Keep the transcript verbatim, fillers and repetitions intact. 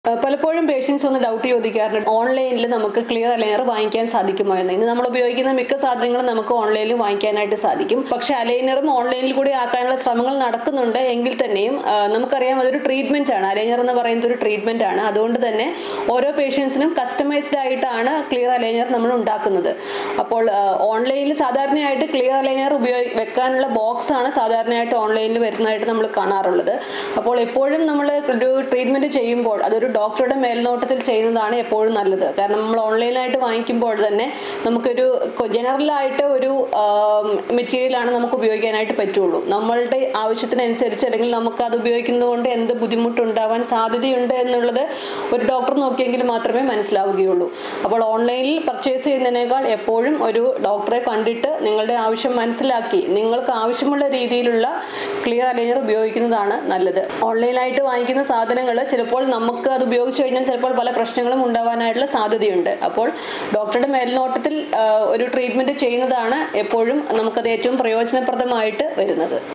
പലപ്പോഴും പേഷ്യൻസ് ഒന്ന് ഡൗട്ട് ചോദിക്കാറുണ്ട്, ഓൺലൈനിൽ നമുക്ക് ക്ലിയർ അലൈനർ വാങ്ങിക്കാൻ സാധിക്കുമോ എന്ന്. ഇന്ന് നമ്മൾ ഉപയോഗിക്കുന്ന മിക്ക സാധനങ്ങളും നമുക്ക് ഓൺലൈനിൽ വാങ്ങിക്കാനായിട്ട് സാധിക്കും. പക്ഷേ അലൈനറും ഓൺലൈനിൽ കൂടി ആക്കാനുള്ള ശ്രമങ്ങൾ നടക്കുന്നുണ്ട് എങ്കിൽ തന്നെയും നമുക്കറിയാം അതൊരു ട്രീറ്റ്മെന്റ് ആണ്. അലൈനർ എന്ന് പറയുന്നത് ഒരു ട്രീറ്റ്മെന്റ് ആണ്. അതുകൊണ്ട് തന്നെ ഓരോ പേഷ്യൻസിനും കസ്റ്റമൈസ്ഡ് ആയിട്ടാണ് ക്ലിയർ അലൈനർ നമ്മൾ ഉണ്ടാക്കുന്നത്. അപ്പോൾ ഓൺലൈനിൽ സാധാരണയായിട്ട് ക്ലിയർ അലൈനർ ഉപയോഗി വെക്കാനുള്ള ബോക്സ് ആണ് സാധാരണയായിട്ട് ഓൺലൈനിൽ വരുന്നതായിട്ട് നമ്മൾ കാണാറുള്ളത്. അപ്പോൾ എപ്പോഴും നമ്മൾ ഒരു ട്രീറ്റ്മെന്റ് ചെയ്യുമ്പോൾ അതൊരു ഡോക്ടറുടെ മേൽനോട്ടത്തിൽ ചെയ്യുന്നതാണ് എപ്പോഴും നല്ലത്. കാരണം നമ്മൾ ഓൺലൈനായിട്ട് വാങ്ങിക്കുമ്പോൾ തന്നെ നമുക്കൊരു ജനറലായിട്ട് ഒരു മെറ്റീരിയലാണ് നമുക്ക് ഉപയോഗിക്കാനായിട്ട് പറ്റുള്ളൂ. നമ്മളുടെ ആവശ്യത്തിനനുസരിച്ച് അല്ലെങ്കിൽ നമുക്ക് അത് ഉപയോഗിക്കുന്നത് കൊണ്ട് എന്ത് ബുദ്ധിമുട്ടുണ്ടാവാൻ സാധ്യതയുണ്ട് എന്നുള്ളത് ഒരു ഡോക്ടർ നോക്കിയെങ്കിൽ മാത്രമേ മനസ്സിലാവുകയുള്ളൂ. അപ്പോൾ ഓൺലൈനിൽ പർച്ചേസ് ചെയ്യുന്നതിനേക്കാൾ എപ്പോഴും ഒരു ഡോക്ടറെ കണ്ടിട്ട് നിങ്ങളുടെ ആവശ്യം മനസ്സിലാക്കി നിങ്ങൾക്ക് ആവശ്യമുള്ള രീതിയിലുള്ള ക്ലിയർ അലൈനർ ഉപയോഗിക്കുന്നതാണ് നല്ലത്. ഓൺലൈനായിട്ട് വാങ്ങിക്കുന്ന സാധനങ്ങൾ ചിലപ്പോൾ നമുക്ക് അത് ഉപയോഗിച്ച് കഴിഞ്ഞാൽ ചിലപ്പോൾ പല പ്രശ്നങ്ങളും ഉണ്ടാവാനായിട്ടുള്ള സാധ്യതയുണ്ട്. അപ്പോൾ ഡോക്ടറുടെ മേൽനോട്ടത്തിൽ ഒരു ട്രീറ്റ്മെന്റ് ചെയ്യുന്നതാണ് എപ്പോഴും നമുക്കത് ഏറ്റവും പ്രയോജനപ്രദമായിട്ട് വരുന്നത്.